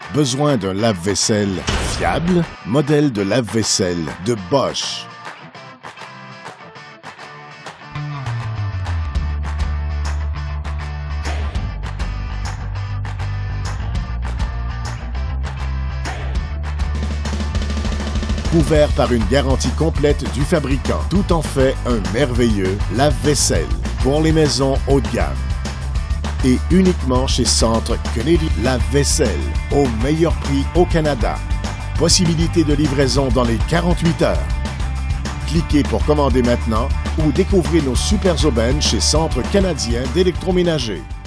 Besoin d'un lave-vaisselle fiable? Modèle de lave-vaisselle de Bosch. Couvert par une garantie complète du fabricant. Tout en fait un merveilleux lave-vaisselle pour les maisons haut de gamme. Et uniquement chez Centre Kennedy. Lave-vaisselle au meilleur prix au Canada. Possibilité de livraison dans les 48 heures. Cliquez pour commander maintenant ou découvrez nos super aubaines chez Centre canadien d'électroménager.